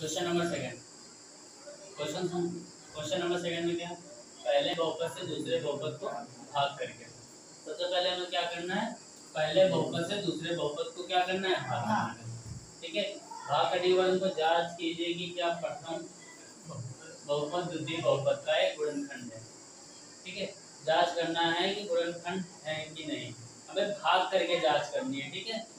Question number second. Question number second में क्या, पहले बहुपद से दूसरे बहुपद को भाग करके। सबसे पहले हमें क्या करना है, पहले बहुपद से दूसरे बहुपद को क्या करना है, भाग करना है। ठीक है, भाग करने के बाद उनको जांच कीजिए कि क्या प्रथम बहुपद द्वितीय बहुपद का एक गुणनखंड है। ठीक है, जांच करना है कि गुणनखंड है कि नहीं, हमें भाग करके जांच करनी है। ठीक है,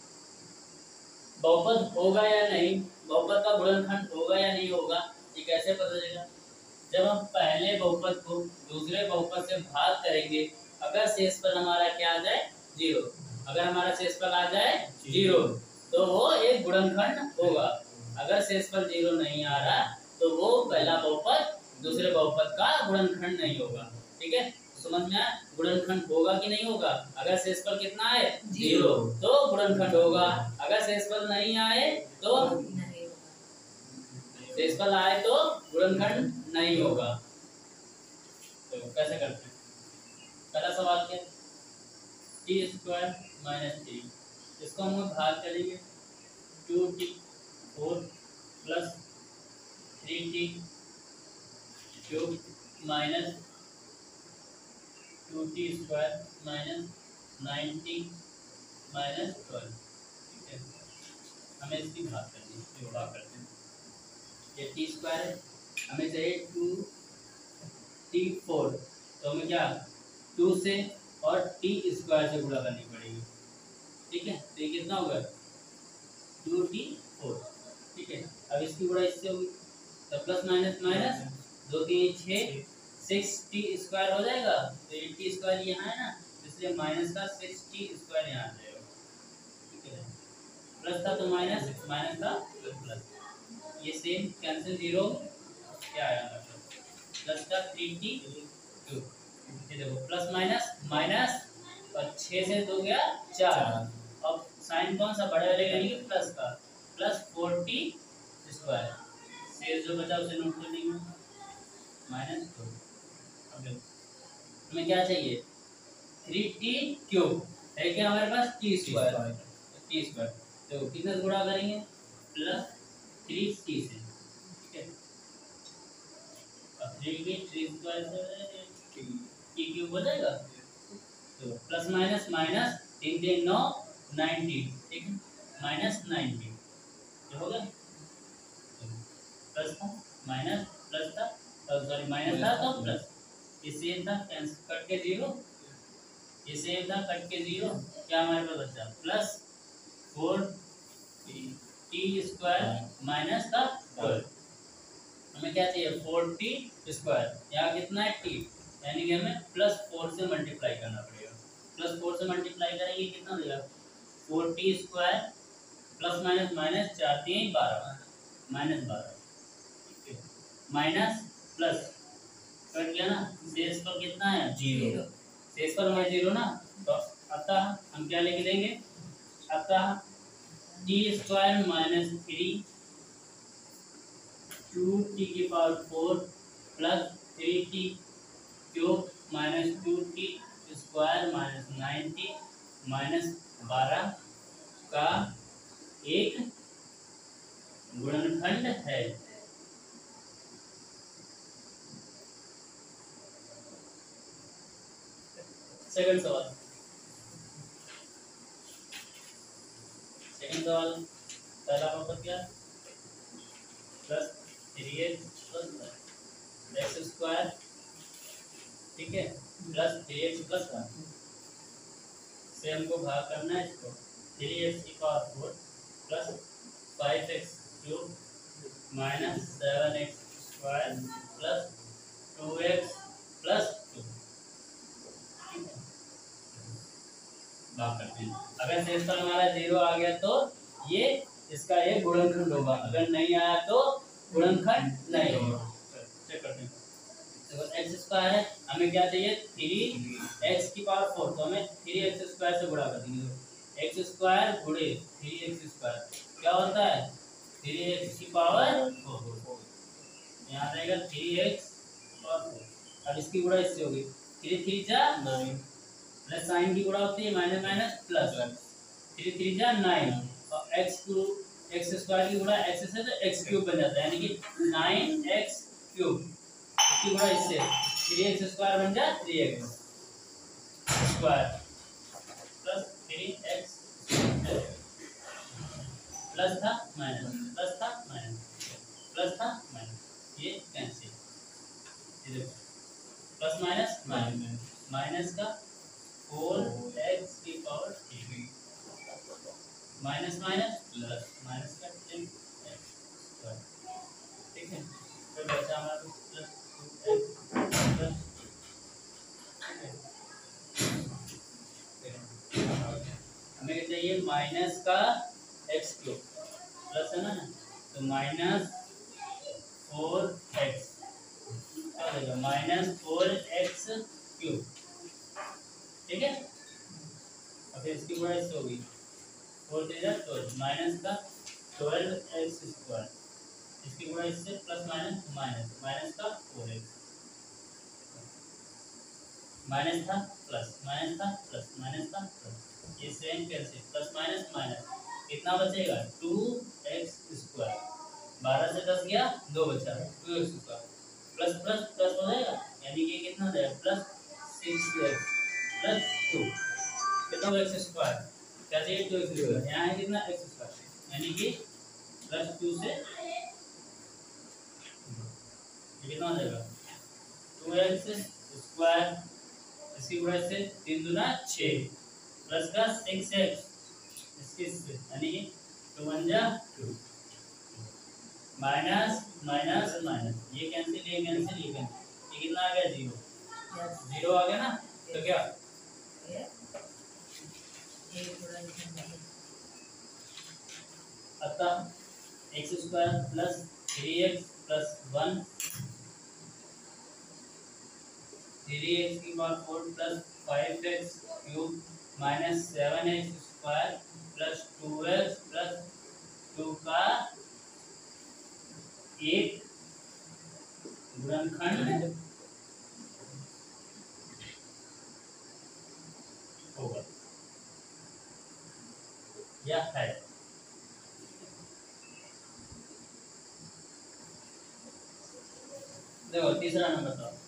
बहुपद होगा या नहीं, बहुपद का गुणनखंड होगा या नहीं होगा, ये कैसे पता चलेगा? जब हम पहले बहुपद को दूसरे बहुपद से भाग करेंगे, अगर शेषफल हमारा क्या आ जाए, 0। अगर हमारा शेषफल आ जाए 0 तो वो एक गुणनखंड होगा। अगर शेषफल 0 नहीं आ रहा तो वो पहला बहुपद दूसरे बहुपद का गुणनखंड नहीं होगा। ठीक है, समझ में आया? गुणनखंड होगा कि नहीं होगा? अगर शेषफल कितना है 0 तो गुणनखंड होगा, अगर शेषफल नहीं आए तो शेषफल आए तो गुणनखंड नहीं होगा। तो कैसे करते हैं? पहला सवाल क्या, t² - 3, इसको हम भाग करेंगे 2t4 + 3t³ - 2t² - 9t - 12। ठीक है, हमें इसकी भाग करनी है, भाग करते हैं। ये t² है, हमें चाहिए 2t4, तो हमें क्या 2 से और t² से गुणा करनी पड़ेगी। ठीक है, तो ये कितना होगा 2t4। ठीक है, अब इसकी गुणा इससे होगी तो प्लस माइनस माइनस 2 3 6 6t² हो जाएगा। तो ये t² यहाँ है ना, इसलिए माइनस का 6t² यहाँ आ जाएगा। ठीक है, प्लस था तो माइनस, माइनस था तो प्लस, ये सेम कैंसिल, 0 क्या आया मतलब प्लस का 3t³। ये देखो प्लस माइनस माइनस और 6 से 2 गया 4। अब साइन कौन सा बड़ा वाले यानी कि प्लस का, प्लस 4t²। शेष जो बचा उसे नोट कर लेंगे -2। अब हमें क्या चाहिए 3t³ है क्या हमारे पास t²। तो कितना गुणा करेंगे प्लस 3t से। ठीक है, अब 3 की 3² से t³ हो जाएगा। तो प्लस माइनस माइनस 3 3 9 90। ठीक है, -90 जो होगा, प्लस था माइनस प्लस था, सॉरी माइनस था तो प्लस, ये सेम था कैंसिल कट के 0, ये सेम था कट के 0, क्या हमारे पास बचा प्लस 4t² - का 12। हमें क्या चाहिए 4t², यहाँ कितना है t, यानी कि हमें +4 से मल्टीप्लाई करना पड़ेगा। +4 से मल्टीप्लाई करेंगे कितना देगा 4t² प्लस माइनस माइनस 4 3 12 -12। ठीक है, माइनस प्लस कट गया ना, शेषफल कितना है 0, शेषफल में 0 ना, तो अतः हम क्या लिख देंगे, अतः t² - 3 2t⁴ plus 3t³ - 2t² - 9t - 12 का एक गुणनखंड है। सेकंड सवाल, पहला बहुपद क्या प्लस 3x + x²। ठीक है, प्लस 3x + 1 से हमको भाग करना है इसको 3x⁴ plus 5x³ - 7x² plus 2x + 2। भाग करते हैं, अगर शेषफल हमारा 0 आ गया तो ये इसका एक गुणनखंड होगा, अगर नहीं आया तो गुणनखंड नहीं होगा। चेक करते हैं, देखो x² है, हमें क्या चाहिए 3x⁴, तो हमें 3x² से गुणा कर देंगे। x² गुणे 3x² क्या होता है 3x⁴, यहाँ रहेगा 3x⁴। अब इसकी गुणा इससे होगी 3 3 जा 9, प्लस साइन की गुणा होती है माइनस माइनस प्लस, 3 3 जा 9 और x एक्स स्क्वायर की गुणा एक्स से तो एक्स क्यूब बन जाता है, यानी कि 9x क्यूब, इसकी गुणा इससे 3x स्क्वायर बन जाए 3x square plus 3x plus था माइनस, प्लस था माइनस, प्लस था माइनस, ये कैंसिल, ये देखो प्लस माइनस माइनस, माइनस का 4x की power 3 minus minus plus, minus का 10x स्क्वायर, ठीक है। फिर बचा हमारा प्लस 2x प्लस, हमें चाहिए माइनस का x क्यूब, प्लस है ना, तो माइनस 4x क्या हो जाएगा, माइनस 4x क्यूब, ठीक है। और फिर इसकी गुणा इससे होगी 4 3 12 माइनस का 12x स्क्वायर, इसकी गुणा इससे प्लस माइनस माइनस, माइनस का 4x, माइनस था प्लस, माइनस था प्लस, माइनस था प्लस, ये same cancel, plus minus minus, कितना बचेगा 2x स्क्वायर, 12 से 10 गया 2 बचा 2x square, plus plus plus हो जाएगा, यानी कि कितना हो जाएगा प्लस 6x प्लस 2, कितना हो x स्क्वायर, क्या चाहिए 2x स्क्वायर, यहाँ है कितना x स्क्वायर, यानी कि प्लस 2 से कितना हो जाएगा 2x स्क्वायर, इसकी गुणा से 3 दूना 6 प्लस का 6x इसके यानी कि 2 1 जा 2 माइनस माइनस माइनस, ये कैंसिल ये कैंसिल ये कैंसिल, ये कितना आ गया 0 0 आ गया ना, तो क्या अतः x square plus 3x plus 1 3x की power 4 plus 5x cube minus 7x square plus 2x plus 2 का 1 गुणनखंड होगा या है। देखो तीसरा नंबर था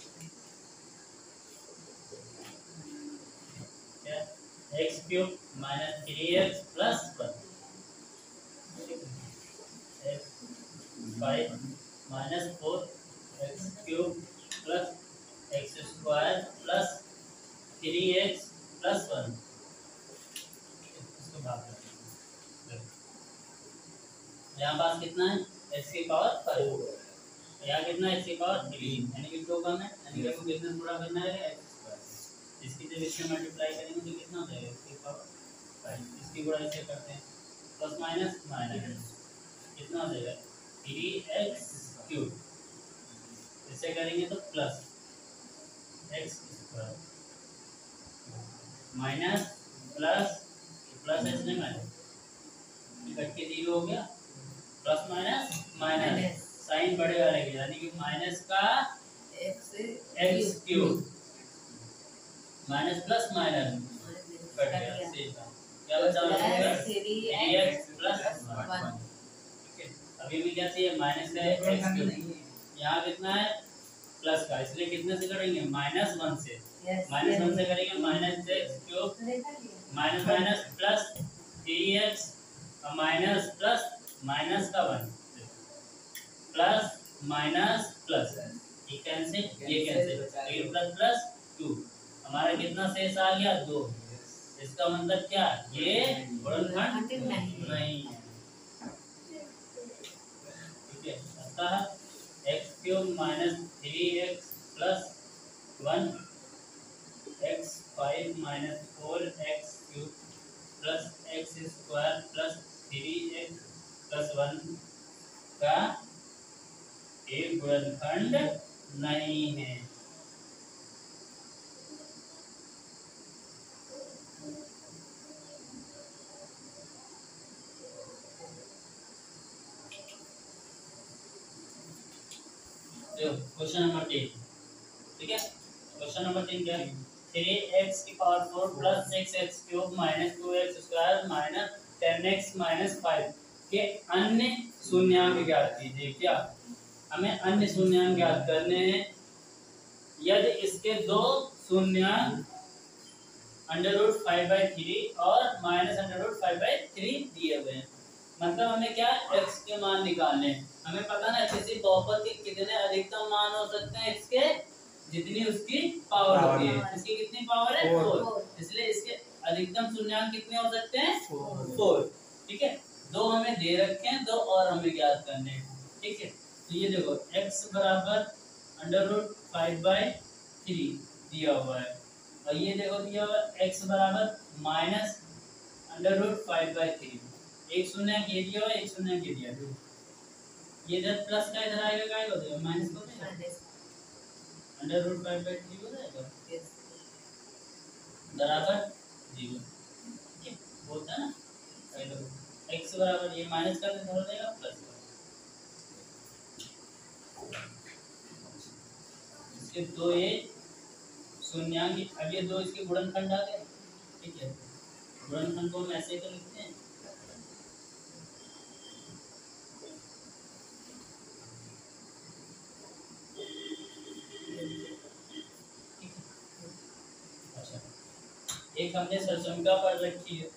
x cube minus 3x plus 1 5 minus 4x cube plus x square plus 3x plus 1, इसको भाग कर यहाँ पास कितना है x की पावर 5, यहाँ कितना x की पावर 3, यानी कि 2 कम है, यानी कि हमको कितना पूरा करना है x स्क्वायर, इसकी जब इससे मल्टीप्लाई करेंगे तो कितना हो जाएगा इसकी पावर 5, इसकी गुणा ऐसे करते हैं प्लस माइनस माइनस, कितना हो जाएगा 3x क्यूब, इससे करेंगे तो plus x square minus plus plus इसमें माइनस, इकट्ठे 0 हो गया, प्लस माइनस माइनस साइन बढ़ेगा रहेगा, यानी कि माइनस का x cube minus plus minus cut गया, क्या बचा 3x प्लस 1, अभी भी क्या चाहिए माइनस का x क्यूब, यहाँ कितना है प्लस का, इसलिए कितने से करेंगे -1 से, -1 से करेंगे minus x cube minus minus plus 3x और माइनस प्लस माइनस का 1 प्लस माइनस प्लस, ये कैंसिल ये कैंसिल, तो प्लस प्लस 2, हमारा कितना शेष आ गया 2, इसका मतलब क्या ये गुणनखंड नहीं है, ठीक है। अतः x cube minus 3x plus 1 x 5 minus 4x cube plus x square plus 3x plus 1 का एक गुणनखंड नहीं है। क्वेश्चन नंबर 3, ठीक है। क्वेश्चन नंबर 3 क्या है, 3x की power 4 plus 6x cube minus 2x square minus 10x minus 5 के अन्य शून्यांक ज्ञात कीजिए। क्या हमें अन्य शून्यांक ज्ञात करने हैं। यदि इसके दो शून्यांक √5/3 और -√5/3 दिए हुए हैं, मतलब हमें क्या x के मान निकालने हैं। हमें पता ना किसी बहुपद के कितने अधिकतम मान हो सकते हैं x के, जितनी उसकी पावर होती है। इसकी कितनी पावर है 4, इसलिए इसके अधिकतम शून्यांक कितने हो सकते हैं 4। ठीक है, दो हमें दे रखे हैं, दो और हमें ज्ञात करने हैं। ठीक है, तो ये देखो x बराबर √5/3 दिया हुआ है, और ये देखो दिया हुआ x बराबर -√5/3। एक शून्य ये दिया हुआ, एक शून्य ये दिया। ये जब प्लस का इधर आएगा क्या हो जाएगा, माइनस हो जाएगा, √5/3 हो जाएगा बराबर 0। ठीक होता है ना। x बराबर ये माइनस का इधर हो जाएगा प्लस का। इसके दो ये शून्यांक, अब ये दो इसके गुणनखंड आ गए। ठीक है, गुणनखंड को हम ऐसे ही तो लिखते हैं। अच्छा, एक हमने सरसंख्या पढ़ रखी है,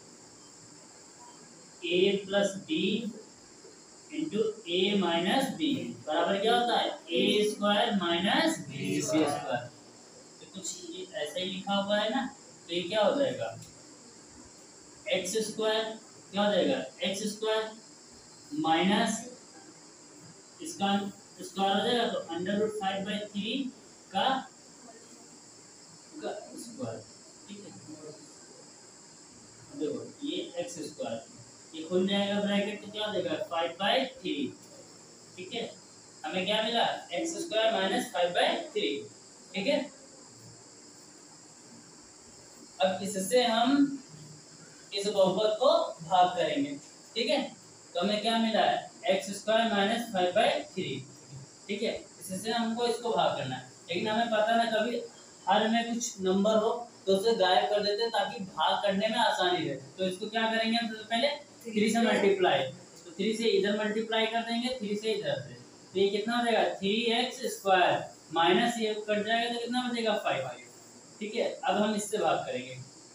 a + b * a - b बराबर क्या होता है a² - b²। तो कुछ ये ऐसा ही लिखा हुआ है ना, तो ये क्या हो जाएगा x² क्या हो जाएगा x² माइनस इसका स्क्वायर हो जाएगा, तो √5/3 का स्क्वायर। ठीक है, देखो ये x², ये खुल जाएगा ब्रैकेट, तो क्या हो जाएगा 5/3। ठीक है, हमें क्या मिला x² - 5/3। ठीक है, अब इससे हम इस बहुपद को भाग करेंगे। ठीक है, तो हमें क्या मिला है x² - 5/3। ठीक है, इससे हमको इसको भाग करना है, लेकिन हमें पता ना कभी हर में कुछ नंबर हो तो उसे गायब कर देते हैं ताकि भाग करने में आसानी रहे। तो इसको क्या करेंगे हम सबसे पहले 3 से मल्टीप्लाई, तो 3 से इधर मल्टीप्लाई कर देंगे, 3 से इधर से, तो ये कितना हो जाएगा 3x² माइनस ये कट जाएगा तो कितना बचेगा 5। ठीक है, अब हम इससे भाग करेंगे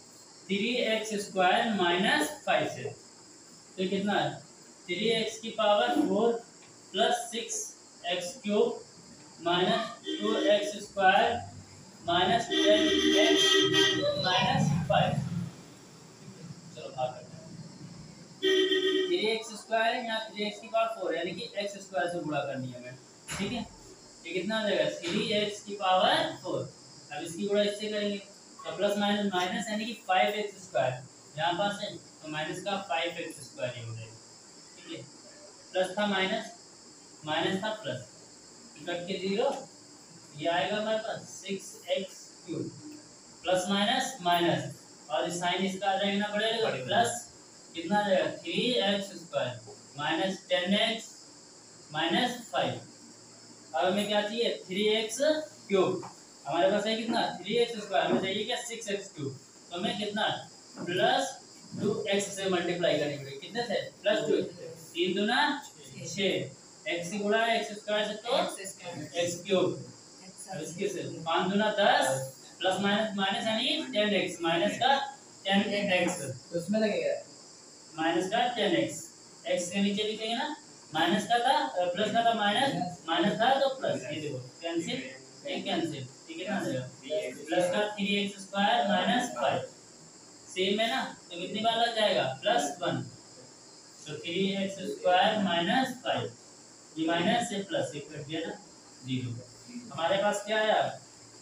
3x² माइनस 5 से, तो कितना है 3x की power 4 plus 6x³ minus 2x² minus 10x minus 5। चलो भाग करते हैं। 3x² है यहाँ 3x की पावर 4, यानी कि x² से गुणा करनी है हमें। ठीक है, ये कितना हो जाएगा 3x की पावर 4। अब इसकी गुणा इससे करेंगे तो प्लस माइनस माइनस, यानी कि 5x² यहाँ पास है तो माइनस का 5x² ये हो जाएगा। ठीक है, प्लस था माइनस, माइनस था प्लस, कट के 0, ये आएगा हमारे पास 6x³ प्लस माइनस माइनस, और साइन इसका आ जाएगा ना बढ़ेगा, प्लस कितना आ जाएगा 3x² माइनस 10x माइनस 5। अब हमें क्या चाहिए 3x³ हमारे पास है कितना 3x², हमें चाहिए क्या 6x³, तो हमें कितना प्लस 2x से मल्टीप्लाई करनी पड़ेगी, कितने से +2, 3 दूना 6, x से गुणा x² से तो x³, अब इसके से 5 दूना 10 प्लस माइनस माइनस यानी 10x माइनस का 10x, तो उसमें लगेगा माइनस का 10x, x के नीचे लिखेंगे ना, माइनस का था प्लस का था माइनस, माइनस था तो प्लस, ये देखो कैंसिल, ये कैंसिल, ठीक है ना, प्लस का 3x² माइनस 5 सेम है ना, तो कितनी बार लग जाएगा +1, तो 3x² माइनस 5, ये माइनस से प्लस से कट गया ना 0। हमारे पास क्या है अब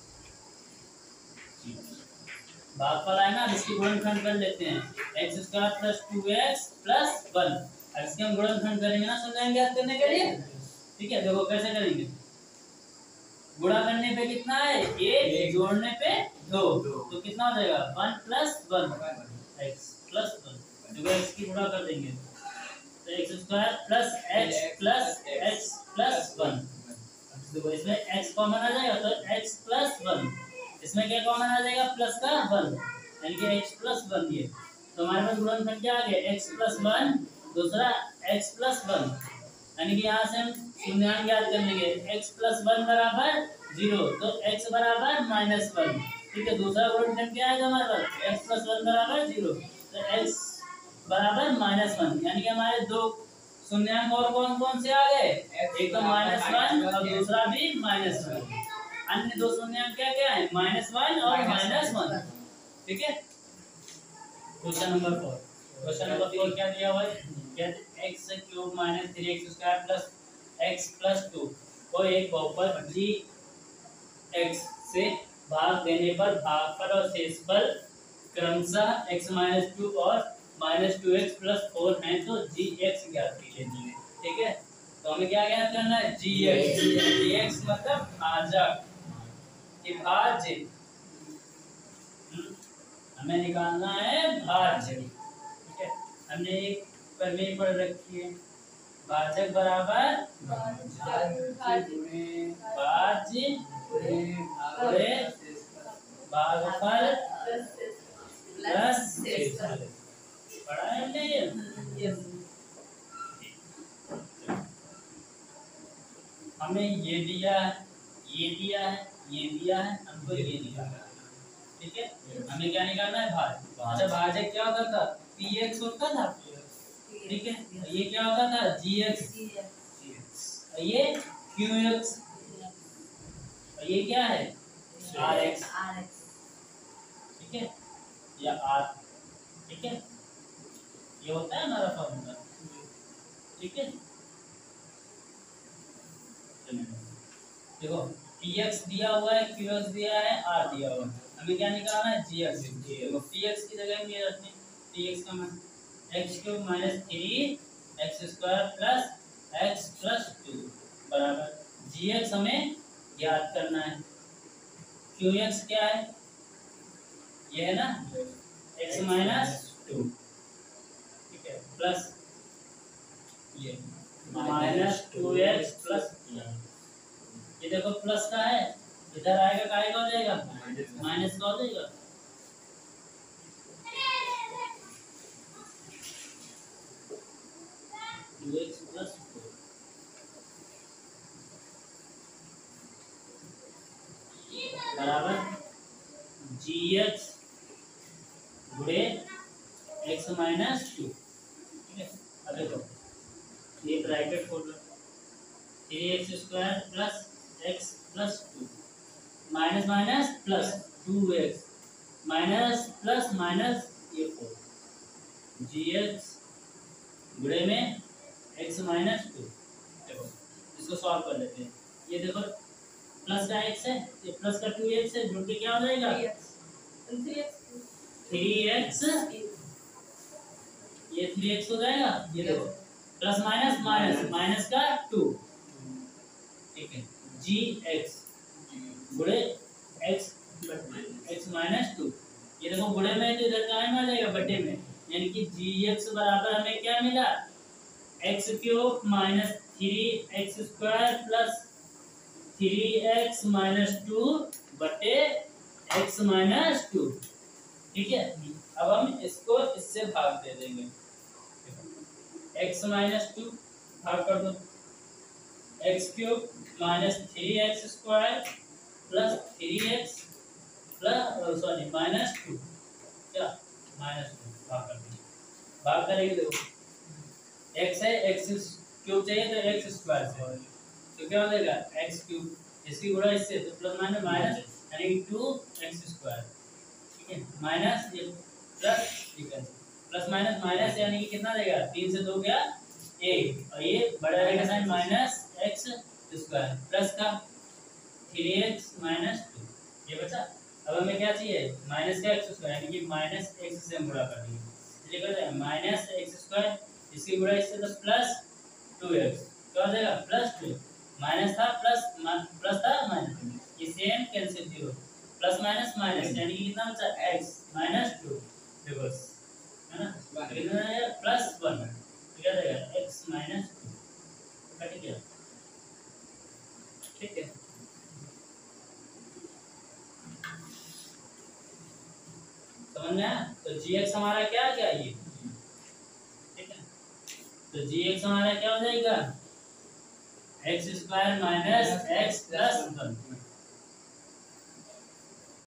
भागफल है ना, इसकी गुणनखंड कर लेते हैं x² + 2x + 1। अब इसके हम गुणनखंड करेंगे ना शून्यांक ज्ञात करने के लिए। ठीक है, देखो कैसे करेंगे, गुणा करने पे कितना है 1, जोड़ने पे 2, तो कितना हो जाएगा 1 + 1 x + 1, देखो x की गुणा कर देंगे तो x² + x + x + 1। देखो इसमें x कॉमन आ जाएगा तो x + 1, इसमें क्या कॉमन आ जाएगा प्लस का 1, यानी कि x + 1 ये, तो हमारे पास गुणनखंड क्या आ गया x + 1 दूसरा x प्लस 1, यानी कि यहाँ से हम शून्यांक याद कर लेंगे। x प्लस 1 बराबर 0, तो x बराबर -1। ठीक है, दूसरा गुणनखंड क्या आएगा हमारे पास, x प्लस 1 बराबर 0, तो x बराबर -1, यानी कि हमारे दो शून्याङ्क और कौन कौन से आ गए, एक तो -1 और दूसरा भी -1। अन्य दो शून्याङ्क क्या क्या है, -1 और -1। ठीक है, क्वेश्चन नंबर 4। क्वेश्चन नंबर 4 क्या दिया हुआ है, कहते x cube minus 3x square plus x plus 2 को एक बहुपद g x से भाग देने पर भागफल और शेषफल क्रमशः x माइनस 2 और माइनस 2x प्लस 4 है, तो gx ज्ञात कीजिए। ठीक है, तो हमें क्या ज्ञात करना है, gx मतलब भाजक, भाज्य, हमें निकालना है भाज्य। ठीक है, हमने एक प्रमेय पढ़ रखी है, भाजक बराबर भाज्य गुणे भागफल प्लस शेषफल। पढ़ा है हमने ये? हमें ये दिया है, ये दिया है, ये दिया है, हमको ये दिया है। ठीक है, हमें क्या निकालना है, भाज्य। अच्छा, भाजक क्या होता था, px होता था। ठीक है, ये क्या होता था, gx, ये qx, ये क्या है, rx। ठीक है, या r। ठीक है, ये होता है हमारा फॉर्मूला। ठीक है, देखो px दिया हुआ है, qx दिया है, r दिया हुआ है, हमें क्या निकालना है, gx। देखो px की जगह में रखते हैं, px का मान x cube minus 3x square plus x plus 2 बराबर gx हमें ज्ञात करना है। qx क्या है, ये है ना, x माइनस 2। ठीक है, प्लस ये माइनस 2x प्लस, ये देखो प्लस का है, इधर आएगा काय का हो जाएगा, माइनस का हो जाएगा। प्लस बराबर gx गुणे x माइनस 2। ठीक है, अब देखो ये ब्रैकेट खोल लो, 3x square plus x plus 2 minus minus plus 2x minus plus minus ये 4 gx गुणे में x माइनस 2। देखो इसको सॉल्व कर लेते हैं, ये देखो प्लस का x है, ये प्लस का 2x है, जुड़ के क्या हो जाएगा 3x, ये 3x हो जाएगा, ये देखो प्लस माइनस माइनस माइनस का 2। ठीक है, gx गुणे x माइनस 2, ये देखो गुणे में तो इधर कहाँ में आ जाएगा, बटे में, यानी कि gx बराबर हमें क्या मिला, x cube minus 3x square plus 3x minus 2 बटे x माइनस 2। ठीक है, अब हम इसको इससे भाग दे देंगे, x माइनस 2 भाग कर दो, x cube minus 3x square plus 3x plus sorry minus 2, क्या माइनस 2 भाग कर देंगे, भाग करेंगे, देखो x है, x क्यूब चाहिए तो x स्क्वायर से, तो क्या हो जाएगा x क्यूब, इसकी गुणा इससे, तो प्लस माइनस माइनस यानी 2x स्क्वायर। ठीक है, माइनस ये प्लस, प्लस माइनस माइनस यानी कि कितना देगा, 3 से 2 गया 1, और ये बड़ा रहेगा sign minus x square plus का 3x माइनस 2, ये बचा। अब हमें क्या चाहिए, माइनस का x स्क्वायर, यानी कि माइनस x से हम गुणा कर देंगे, इसलिए क्या हो जाएगा माइनस x स्क्वायर, इसकी गुणा इससे तो प्लस 2x, क्या हो जाएगा प्लस 2, माइनस था प्लस प्लस था माइनस, ये same cancel 0, plus minus minus यानी कि कितना बचा x माइनस 2 रिवर्स, है ना, कितना है प्लस 1, क्या हो जाएगा x माइनस 2, कट गया। ठीक है, समझ में आया, तो gx हमारा क्या क्या ये। ठीक है, तो जी एक्स हमारा क्या हो जाएगा, x square minus x plus 1।